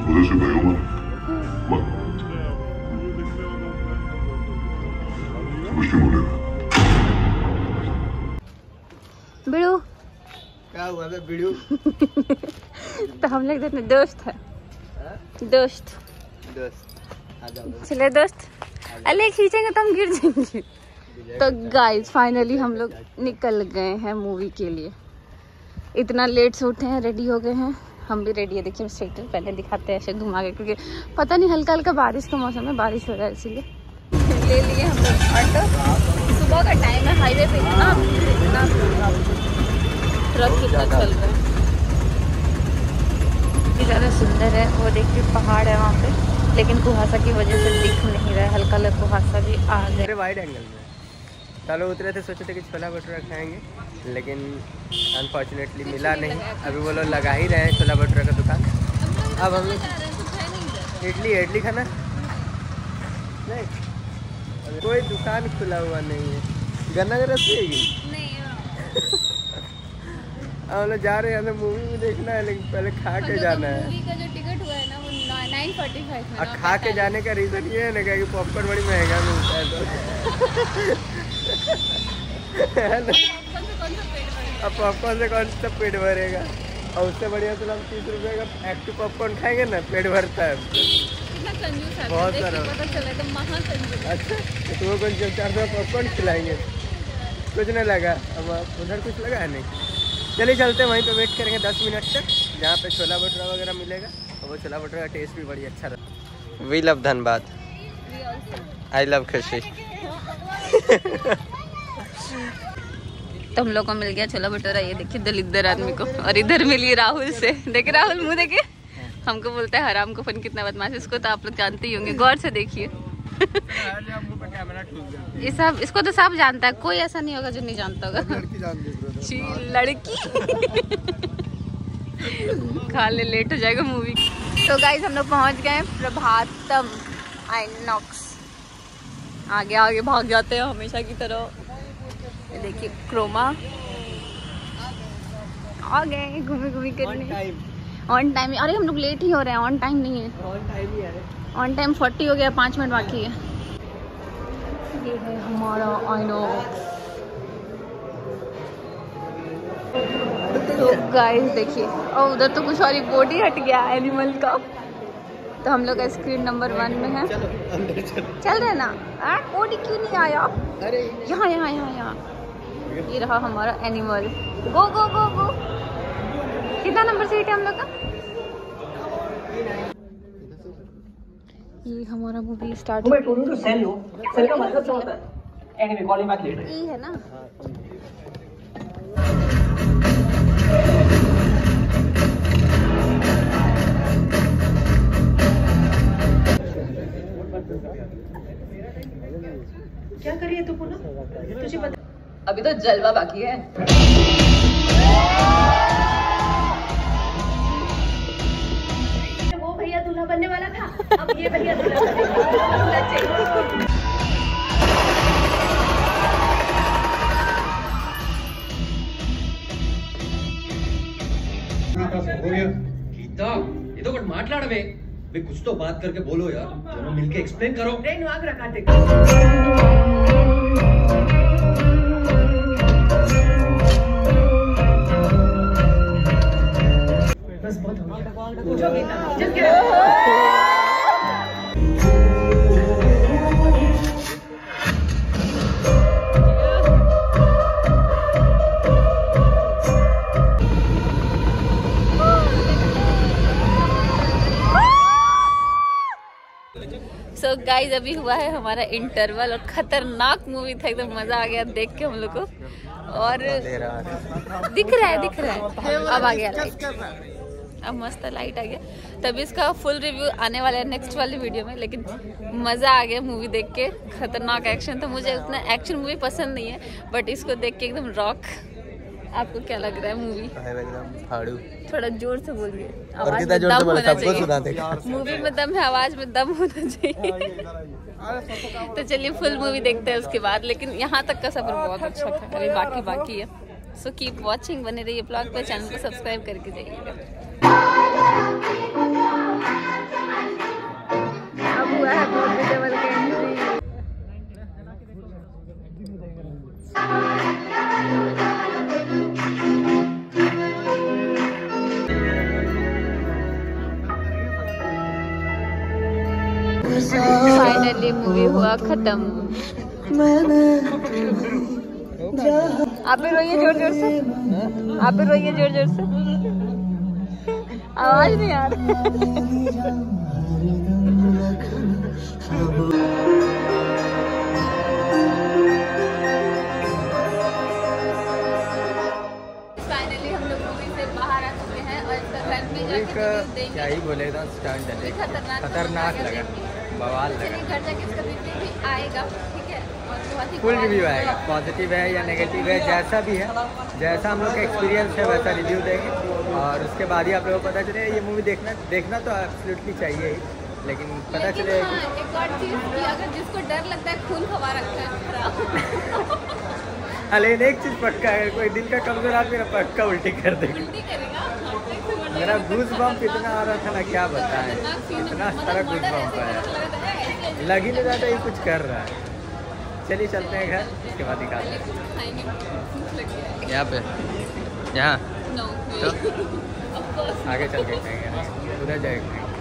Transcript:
उधर से गए मत बिड़ू क्या हुआ था बिड़ू? तो हम लोग इतने दोस्त है। दोस्त चले दोस्त, अरे खींचेंगे तो हम गिर जाएंगे। तो गाइस फाइनली हम लोग निकल गए हैं मूवी के लिए। इतना लेट से उठे हैं, रेडी हो गए हैं, हम भी रेडी है। देखिए स्वेटर पहले दिखाते हैं ऐसे घुमा के, क्योंकि पता नहीं हल्का हल्का बारिश का मौसम है, बारिश हो रहा है इसीलिए। ले लिए हम लोग ऑटो। सुबह का टाइम है, हाईवे पे इतना ट्रक कितना चल रहा है, ज़्यादा सुंदर है। वो देखिए पहाड़ है वहाँ पे, लेकिन कुहासा की वजह से दिख नहीं रहा है, हल्का हल्का कुहासा भी आ गया। वाइड एंगल में चलो उतरे थे, सोचे थे कि छोला भटूरा खाएंगे, लेकिन अनफॉर्चुनेटली मिला नहीं। अभी वो लोग लगा ही रहे हैं छोला भटूरा का दुकान। अब हम लोग इडली खाना नहीं, कोई दुकान खुला हुआ नहीं है। गन्ना का रस पिएगी? हम लोग जा रहे हैं, हमें मूवी में देखना है, लेकिन पहले खा के जाना है। मूवी का जो टिकट हुआ है ना वो 9:45 में। और खा के जाने का रीज़न ये है ना कि पॉपकॉर्न बड़ी महंगा मिलता है तो अब पॉपकॉर्न से कौन सा पेट भरेगा? और उससे बढ़िया तो हम 30 रुपये का एक्टिव पॉपकॉर्न खाएंगे ना, पेट भरता है। बहुत सारा अच्छा, तो वो कौन 400 पॉपकॉर्न खिलाएंगे? कुछ नहीं लगा, अब उधर कुछ लगा है नहीं। चलिए चलते हैं, वहीं पे वेट करेंगे 10 मिनट तक, जहाँ पे छोला भटूरा वगैरह मिलेगा। और वो छोला भटूरा का टेस्ट भी बड़ी अच्छा रहा। We love Dhanbad, I love Khushi. तो हम लोग को मिल गया छोला भटूरा, ये देखिए दलिद्र आदमी को। और इधर मिली राहुल से, देखे राहुल मुँह देखे, हमको बोलता है हराम को फन कितना बदमाश। इसको तो आप लोग जानते ही होंगे, गौर से देखिए। ये सब इसको तो सब जानता है, कोई ऐसा नहीं होगा जो नहीं जानता होगा। लड़की खा ले, लेट हो जाएगा मूवी। तो गाइस हम लोग पहुंच गए प्रभातम आइनॉक्स। आगे आगे भाग जाते हैं हमेशा की तरह। ये देखिए क्रोमा आ गए घूमी करने ऑन टाइम। अरे हम लोग लेट ही हो रहे हैं, ऑन टाइम नहीं है। ऑन टाइम 40 हो गया, 5 मिनट बाकी है। ये है हमारा आइनॉक्स। तो गाइस देखिए, और उधर तो कुछ और ही बोर्ड ही हट गया एनिमल का। तो हम लोग स्क्रीन नंबर 1 में है। चल रहे ना, बोर्ड ही क्यों नहीं आया? यहाँ ये रहा हमारा एनिमल। गो गो गो गो। कितना नंबर सीट है हम लोग का? ये हमारा मूवी स्टार्ट है ना। क्या करिए तू पुनः? तुझे पता अभी तो जलवा बाकी है। वो भैया दूल्हा बनने वाला था, अब ये भैया दूल्हा बनेगा। गीता ఏదో ఒకటి మాట్లాడవే बे कुछ तो बात करके बोलो यार, दोनों मिलके एक्सप्लेन करो। रेन आग रखा थे। बस बहुत हो गया, पूछो गीता जस्ट क्या। सो गाइज अभी हुआ है हमारा इंटरवल, और खतरनाक मूवी था, एकदम मजा आ गया देख के हम लोग को। और दिख रहा है अब आ गया लाइट, अब मस्त लाइट आ गया। तभी इसका फुल रिव्यू आने वाला है नेक्स्ट वाली वीडियो में। लेकिन मज़ा आ गया मूवी देख के, खतरनाक एक्शन था। मुझे उतना एक्शन मूवी पसंद नहीं है, बट इसको देख के एकदम रॉक। आपको क्या लग रहा है मूवी? एकदम फाड़ू। थोड़ा जोर से बोलिए, और आवाज कितना में जोर दम से बोले होना सबको सुना देगा। चाहिए। मूवी में दम है, आवाज में दम होना चाहिए। तो चलिए फुल मूवी देखते हैं उसके बाद। लेकिन यहाँ तक का सफर बहुत अच्छा था, अभी बाकी है। सो कीप वॉचिंग, बने रहिए ब्लॉग पर, चैनल को सब्सक्राइब करके जाइएगा। फाइनली मूवी हुआ खत्म। आप भी रोइए जोर जोर से, आप भी रोइए जोर जोर से, आवाज नहीं आ रही। फाइनली हम लोग मूवी से बाहर आ चुके हैं और इसका घर में जाके देंगे। क्या ही बोले एकदम स्टंट है, खतरनाक लगा, बवाल लगा। घर जाके इसका रिव्यू भी आएगा, ठीक है, और बहुत ही फुल रिव्यू आएगा, पॉजिटिव है या नेगेटिव है, जैसा भी है, जैसा हम लोग का एक्सपीरियंस है वैसा रिव्यू देंगे। और उसके बाद ही आप लोगों को पता चले ये मूवी देखना तो एब्सोल्युटली चाहिए ही, लेकिन पता चले हाँ, एक और चीज़ कि अगर जिसको डर लगता है खून खवा रखा है। लेकिन एक चीज़ पक्का है, कोई दिल का कमजोर आदमी ना पक्का उल्टी कर देगा। उल्टी करेगा। मेरा गूज बम्प इतना आ रहा था ना, क्या बताएं, इतना सारा गूज बम्प आया, लग ही नहीं रहा था ये कुछ कर रहा है। चलिए चलते हैं घर, उसके बाद निकालते हैं यहाँ पे, यहाँ तो आगे चल के खाएंगे, उधर जाएंगे।